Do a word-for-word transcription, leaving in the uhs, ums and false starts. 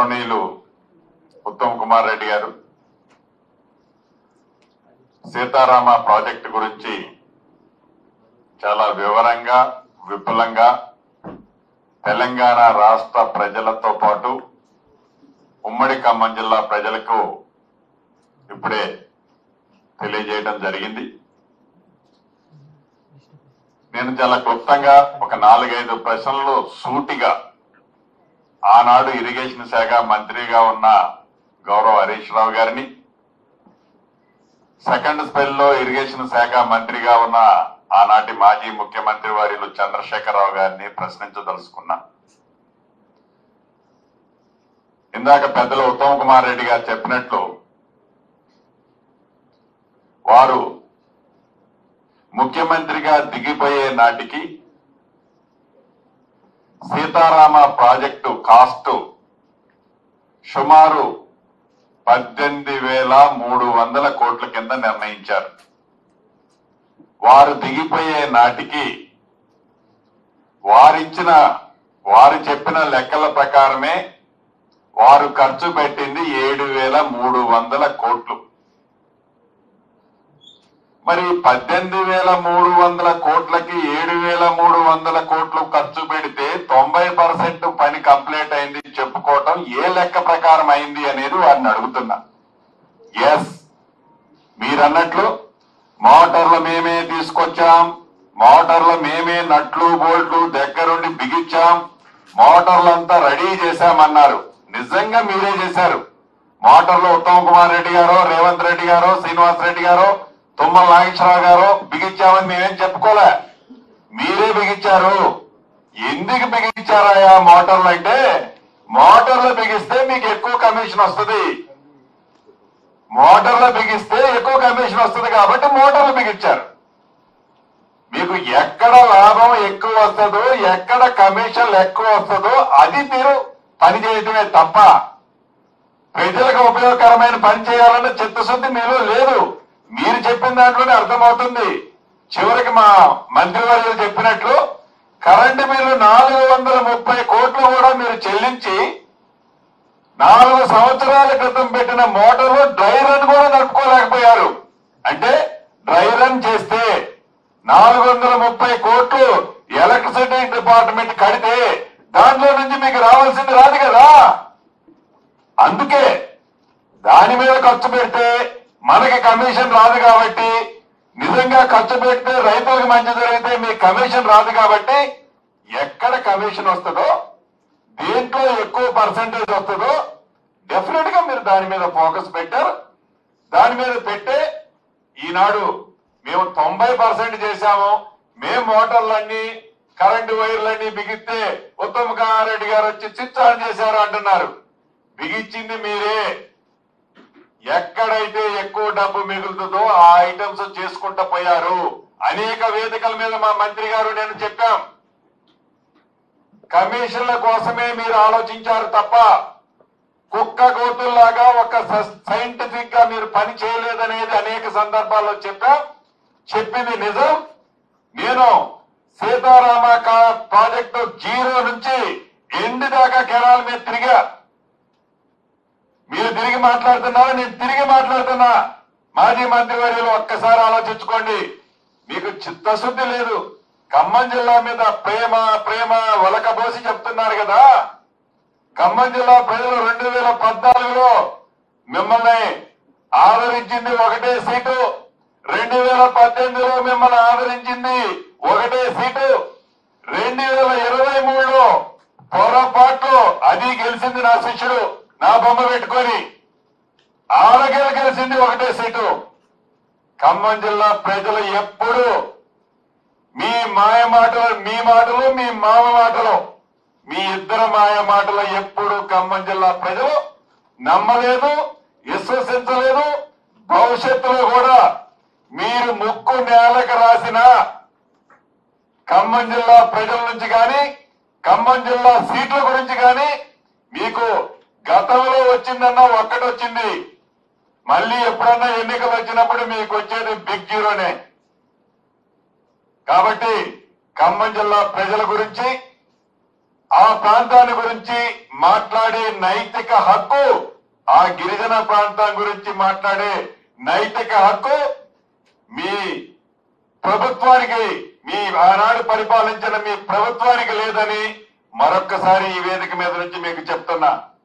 గౌరవనీయులు ఉత్తమ్ కుమార్ రెడ్డి గారు సీతారామ ప్రాజెక్టు గురించి చాలా వివరంగా విపులంగా తెలంగాణ రాష్ట్ర ప్రజలతో పాటు ఉమ్మడి ఖమ్మం జిల్లా ప్రజలకు ఇప్పుడే తెలియజేయడం జరిగింది. నేను చాలా క్లుప్తంగా ఒక నాలుగైదు ప్రశ్నలు సూటిగా ఆనాడు ఇరిగేషన్ శాఖ మంత్రిగా ఉన్న గౌరవ హరీష్ రావు గారిని, సెకండ్ స్పెల్ లో ఇరిగేషన్ శాఖ మంత్రిగా ఉన్న ఆనాటి మాజీ ముఖ్యమంత్రి వర్యులు చంద్రశేఖరరావు గారిని ప్రశ్నించదలుచుకున్నా. ఇందాక పెద్దలు ఉత్తమ్ కుమార్ రెడ్డి గారు చెప్పినట్లు వారు ముఖ్యమంత్రిగా దిగిపోయే నాటికి సీతారామ ప్రాజెక్టు కాస్ట్ సుమారు పద్దెనిమిది వేల మూడు వందల కోట్ల కింద నిర్ణయించారు. వారు దిగిపోయే నాటికి వారిచ్చిన వారు చెప్పిన లెక్కల ప్రకారమే వారు ఖర్చు పెట్టింది ఏడు వేల మూడు వందల కోట్లు. మరి పద్దెనిమిది వేల మూడు వందల కోట్లకి ఏడు వేల మూడు వందల కోట్లు ఖర్చు పెడితే తొంభై పర్సెంట్ పని కంప్లీట్ అయింది చెప్పుకోవటం ఏ లెక్క ప్రకారం అయింది అనేది వారిని అడుగుతున్నా. ఎస్, మీరన్నట్లు మోటార్లు మేమే తీసుకొచ్చాం, మోటార్లు మేమే నట్లు బోల్ట్లు దగ్గరుండి బిగించాం, మోటార్లంతా రెడీ చేశామన్నారు. నిజంగా మీరే చేశారు. మోటార్లు ఉత్తమ్ కుమార్ రెడ్డి గారో, రేవంత్ రెడ్డి గారో, శ్రీనివాస్ రెడ్డి గారో, తుమ్మల నాగేశ్వరరావు గారు బిగించామని మేమేం చెప్పుకోలే, మీరే బిగించారు. ఎందుకు బిగించారాయా మోటార్లు అంటే, మోటార్లు బిగిస్తే మీకు ఎక్కువ కమిషన్ వస్తుంది, మోటార్లు బిగిస్తే ఎక్కువ కమిషన్ వస్తుంది కాబట్టి మోటార్లు బిగించారు. మీకు ఎక్కడ లాభం ఎక్కువ వస్తుందో, ఎక్కడ కమిషన్ ఎక్కువ వస్తుందో అది మీరు పని చేయటమే తప్ప ప్రజలకు ఉపయోగకరమైన పని చేయాలన్న చిత్తశుద్ధి మీలో లేదు. మీరు చెప్పిన దాంట్లోనే అర్థమవుతుంది. చివరికి మా మంత్రివర్యులు చెప్పినట్లు కరెంటు బిల్లు నాలుగు వందల ముప్పై కోట్లు కూడా మీరు చెల్లించి నాలుగు సంవత్సరాల క్రితం పెట్టిన మోటార్లు డ్రై రన్ కూడా నడుపుకోలేకపోయారు. అంటే డ్రై రన్ చేస్తే నాలుగు వందల ముప్పై కోట్లు ఎలక్ట్రిసిటీ డిపార్ట్మెంట్ కడితే దాంట్లో నుంచి మీకు రావాల్సింది రాదు కదా. అందుకే దాని మీద ఖర్చు పెడితే మనకి కమిషన్ రాదు కాబట్టి, నిజంగా ఖర్చు పెడితే రైతులకు మంచి జరిగితే మీకు కమిషన్ రాదు కాబట్టి ఎక్కడ కమిషన్ వస్తుందో, దేంట్లో ఎక్కువ పర్సంటేజ్ వస్తుందో డెఫినెట్ గా మీరు దాని మీద ఫోకస్ పెట్టారు. దాని మీద పెట్టే ఈనాడు మేము తొంభై పర్సెంట్ చేశాము, మేము మోటార్లన్నీ కరెంటు వైర్లన్నీ బిగిస్తే ఉత్తమ్ కుమార్ రెడ్డి గారు వచ్చి స్విచ్ ఆన్ చేశారు అంటున్నారు. బిగించింది మీరే. ఎక్కడైతే ఎక్కువ డబ్బు మిగులుతుందో ఆ ఐటమ్స్ చేసుకుంటూ పోయారు. అనేక వేదికల మీద మా మంత్రి గారు నేను చెప్పాం, కమిషన్ల కోసమే మీరు ఆలోచించారు తప్ప కుక్క గోతుల్లాగా ఒక సైంటిఫిక్ గా మీరు పని చేయలేదనేది అనేక సందర్భాల్లో చెప్పాం. చెప్పింది నిజం. నేను సీతారామ ప్రాజెక్టు జీరో నుంచి ఎండ్ దాకా కెనాల్ మీద తిరిగా. మీరు తిరిగి మాట్లాడుతున్నారు, నేను తిరిగి మాట్లాడుతున్నా. మాజీ మంత్రివర్యులు ఒక్కసారి ఆలోచించుకోండి. మీకు చిత్తశుద్ధి లేదు. ఖమ్మం జిల్లా మీద ప్రేమ ప్రేమ ఒలకబోసి చెప్తున్నారు కదా. ఖమ్మం జిల్లా ప్రజలు రెండు వేల పద్నాలుగులో మిమ్మల్ని ఆదరించింది ఒకటే సీటు, రెండు వేల పద్దెనిమిదిలో మిమ్మల్ని ఆదరించింది ఒకటే సీటు, రెండు వేల ఇరవై మూడులో పొరపాట్లు అది గెలిచింది నా శిష్యుడు నా బొమ్మ పెట్టుకొని, ఆరగెల గెలిచింది ఒకటే సీటు. ఖమ్మం జిల్లా ప్రజలు ఎప్పుడు మీ మాయ మాటలు, మీ మాటలు మీ మామ మాటలు, మీ ఇద్దరు మాయ మాటలు ఎప్పుడు ఖమ్మం జిల్లా ప్రజలు నమ్మలేదు, విశ్వసించలేదు. భవిష్యత్తులో కూడా మీరు ముక్కు నేలకు రాసిన ఖమ్మం జిల్లా ప్రజల నుంచి కానీ, ఖమ్మం జిల్లా సీట్ల గురించి కానీ మీకు గతంలో వచ్చిందన్నా ఒక్కటొచ్చింది. మళ్ళీ ఎప్పుడన్నా ఎన్నికలు వచ్చినప్పుడు మీకు వచ్చేది బిగ్ జీరోనే. కాబట్టి ఖమ్మం జిల్లా ప్రజల గురించి ఆ ప్రాంతాన్ని గురించి మాట్లాడే నైతిక హక్కు, ఆ గిరిజన ప్రాంతం గురించి మాట్లాడే నైతిక హక్కు మీ ప్రభుత్వానికి, మీ ఆనాడు పరిపాలించిన మీ ప్రభుత్వానికి లేదని మరొక్కసారి ఈ వేదిక మీద నుంచి మీకు చెప్తున్నా.